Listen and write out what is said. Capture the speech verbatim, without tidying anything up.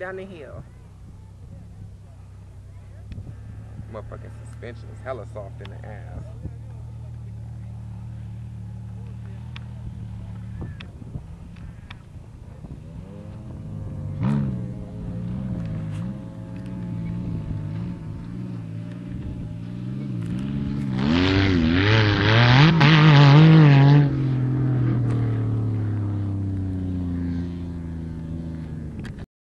down the hill. Motherfucking suspension is hella soft in the ass.